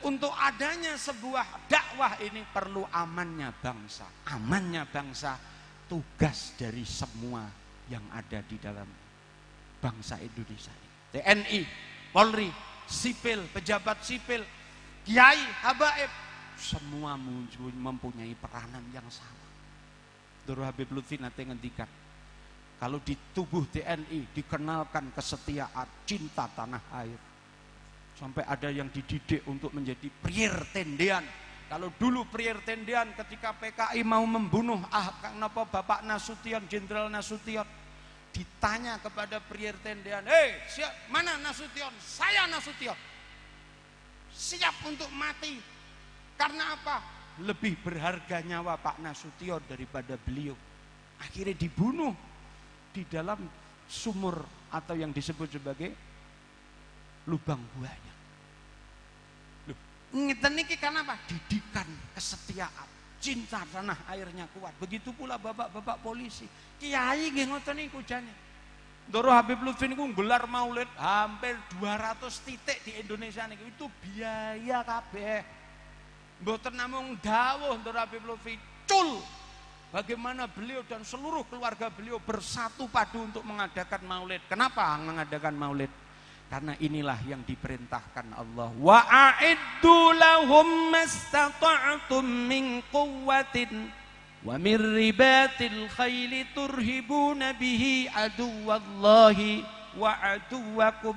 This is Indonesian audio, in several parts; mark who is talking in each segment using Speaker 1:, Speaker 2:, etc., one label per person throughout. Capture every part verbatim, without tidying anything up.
Speaker 1: untuk adanya sebuah dakwah ini perlu amannya bangsa. Amannya bangsa tugas dari semua yang ada di dalam bangsa Indonesia ini. T N I, Polri, sipil, pejabat sipil, kiai, habaib, semua mempunyai peranan yang sama. Doro Habib Lutfi nanti ngendikan, kalau di tubuh T N I dikenalkan kesetiaan, cinta tanah air, sampai ada yang dididik untuk menjadi priir tendean. Kalau dulu priir tendean ketika P K I mau membunuh ah kenapa Bapak Nasution, Jenderal Nasution, ditanya kepada priir tendean, hei siap, mana Nasution? Saya Nasution, siap untuk mati. Karena apa? Lebih berharga nyawa Pak Nasution daripada beliau. Akhirnya dibunuh di dalam sumur atau yang disebut sebagai lubang buaya. Loh, ngeten niki kan apa? Didikan kesetiaan, cinta tanah airnya kuat. Begitu pula bapak-bapak polisi, kiai nggih ngoten niku jane. Doro Habib Lutfi niku gelar maulid hampir dua ratus titik di Indonesia niku, itu biaya kabeh. Mboten namung dawuh Doro Habib Lutfi, cul bagaimana beliau dan seluruh keluarga beliau bersatu padu untuk mengadakan maulid. Kenapa mengadakan maulid? Karena inilah yang diperintahkan Allah. Wa a'iddu lahum mastata'tum min quwwatin wa min ribatil khayli turhibuna bihi aduwallahi wa aduwakum.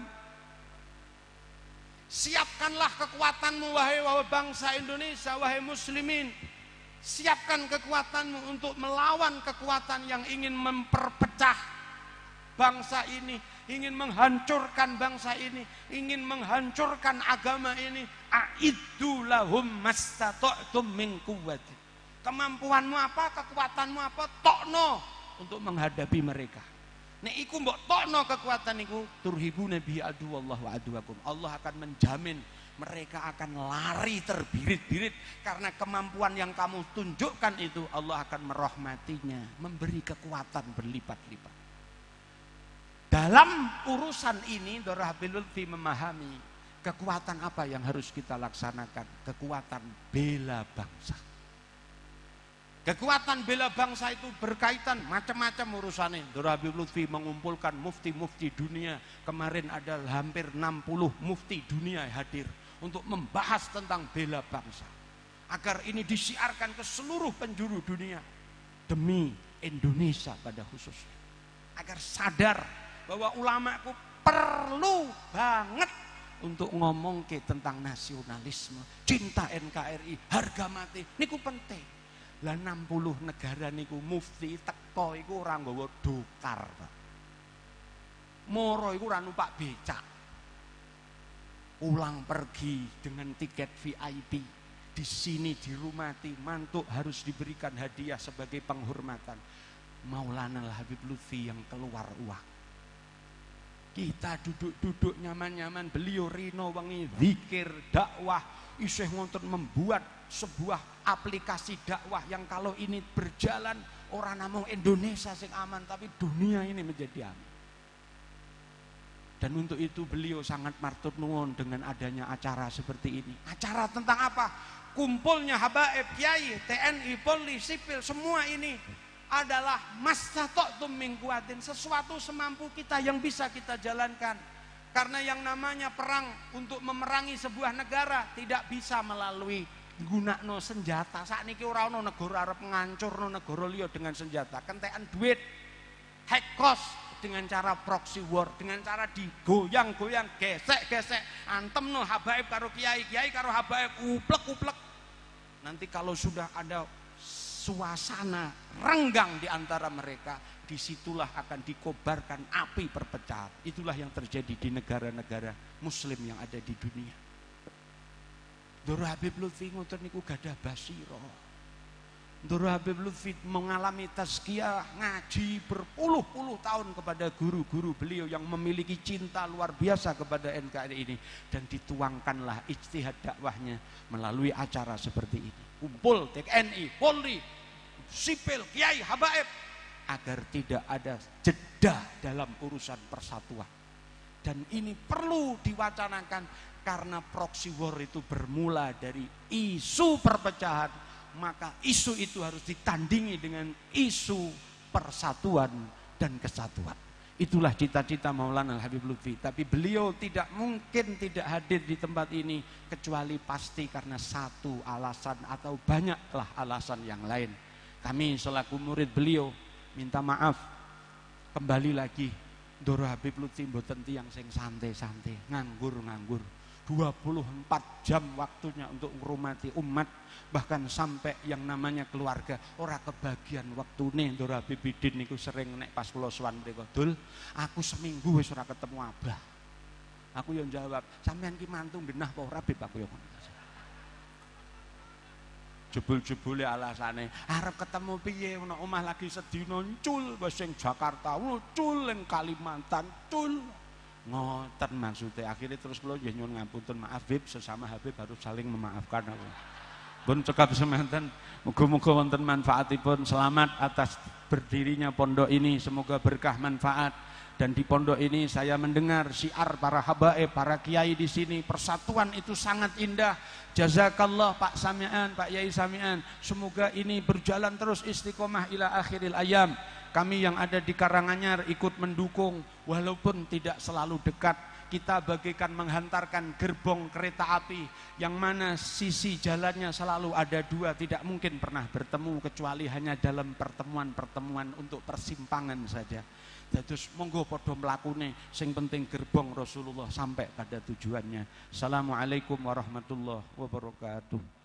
Speaker 1: Siapkanlah kekuatanmu wahai bangsa Indonesia, wahai muslimin. Siapkan kekuatanmu untuk melawan kekuatan yang ingin memperpecah bangsa ini, ingin menghancurkan bangsa ini, ingin menghancurkan agama ini. A'iddu lahum mastata'tum min quwwatin. Kemampuanmu apa, kekuatanmu apa, tokno untuk menghadapi mereka. Nek iku mbok tokno kekuatan iku, turhibuna bihi aduwallah wa aduwakum. Allah akan menjamin mereka akan lari terbirit-birit karena kemampuan yang kamu tunjukkan itu Allah akan merahmatinya, memberi kekuatan berlipat-lipat. Dalam urusan ini Doro Habib Lutfi memahami kekuatan apa yang harus kita laksanakan, kekuatan bela bangsa. Kekuatan bela bangsa itu berkaitan macam-macam urusannya. Doro Habib Lutfi mengumpulkan mufti-mufti dunia. Kemarin ada hampir enam puluh mufti dunia hadir untuk membahas tentang bela bangsa. Agar ini disiarkan ke seluruh penjuru dunia. Demi Indonesia pada khususnya. Agar sadar bahwa ulama itu perlu banget untuk ngomong ke tentang nasionalisme, cinta N K R I, harga mati. Niku penting. Lah enam puluh negara niku mufti teko iku ora nggawa dokar, Pak. Moro iku ora numpak becak. Pulang pergi dengan tiket V I P. Di sini dirumati, mantuk harus diberikan hadiah sebagai penghormatan. Maulana Habib Lutfi yang keluar uang. Kita duduk-duduk nyaman-nyaman, beliau rino wengi zikir, dakwah, isih ngonten membuat sebuah aplikasi dakwah yang kalau ini berjalan orang namung Indonesia sing aman, tapi dunia ini menjadi aman. Dan untuk itu beliau sangat matur nuwun dengan adanya acara seperti ini. Acara tentang apa? Kumpulnya habaib, kiai, T N I, Polri, sipil, semua ini adalah mastata'tum min quwwatin, sesuatu semampu kita yang bisa kita jalankan. Karena yang namanya perang untuk memerangi sebuah negara tidak bisa melalui gunakno senjata. Sakniki ora ana negara arep ngancurno negara liya dengan senjata. Kentekan duit, hack cost dengan cara proxy war, dengan cara digoyang-goyang, gesek-gesek, antemno habaib karo kiai, kiai karo habaib, uplek-uplek. Nanti kalau sudah ada suasana renggang di antara mereka, disitulah akan dikobarkan api perpecahan. Itulah yang terjadi di negara-negara muslim yang ada di dunia. Doro Habib Lutfi ngoten niku gadah basira. Doro Habib Lutfi mengalami tazkiyah, ngaji berpuluh-puluh tahun kepada guru-guru beliau yang memiliki cinta luar biasa kepada N K R I ini, dan dituangkanlah ijtihad dakwahnya melalui acara seperti ini. Kumpul T N I, Polri, sipil, kiai, habaib, agar tidak ada jeda dalam urusan persatuan. Dan ini perlu diwacanakan Karena proxy war itu bermula dari isu perpecahan, maka isu itu harus ditandingi dengan isu persatuan dan kesatuan. Itulah cita-cita Maulana Habib Lutfi. Tapi beliau tidak mungkin tidak hadir di tempat ini kecuali pasti karena satu alasan atau banyaklah alasan yang lain. Kami selaku murid beliau minta maaf, kembali lagi Doro Habib Lutfi mboten tiyang sing santai-santai, nganggur-nganggur. dua puluh empat jam waktunya untuk menghormati umat, bahkan sampai yang namanya keluarga ora kebagian waktune. Doro Habib Bidin niku sering nek pas kula sowan mriko, "Dul, aku seminggu wis ora ketemu Abah." Aku yang jawab, "Sampeyan ki mantu genah apa ora, Bib?" Aku yang ngono. Jebul-jebule alasane arep ketemu piye, ana omah lagi sedina cul wis sing Jakarta, cul ning Kalimantan, cul. Ngoten maksudnya. Akhirnya terus kula nggih nyuwun ngapunten, maaf Habib, sesama Habib harus saling memaafkan. Pun cekap semanten, muga-muga wonten manfaatipun. Selamat atas berdirinya pondok ini, semoga berkah manfaat. Dan di pondok ini saya mendengar syiar para habaib, para kiai di sini, persatuan itu sangat indah. Jazakallah Pak Samian, Pak Yai Samian. Semoga ini berjalan terus istiqomah ila akhiril ayam. Kami yang ada di Karanganyar ikut mendukung, walaupun tidak selalu dekat. Kita bagaikan menghantarkan gerbong kereta api yang mana sisi jalannya selalu ada dua, tidak mungkin pernah bertemu kecuali hanya dalam pertemuan-pertemuan untuk persimpangan saja. Terus monggo podo mlakune, sing penting gerbong Rasulullah sampai pada tujuannya. Assalamualaikum warahmatullahi wabarakatuh.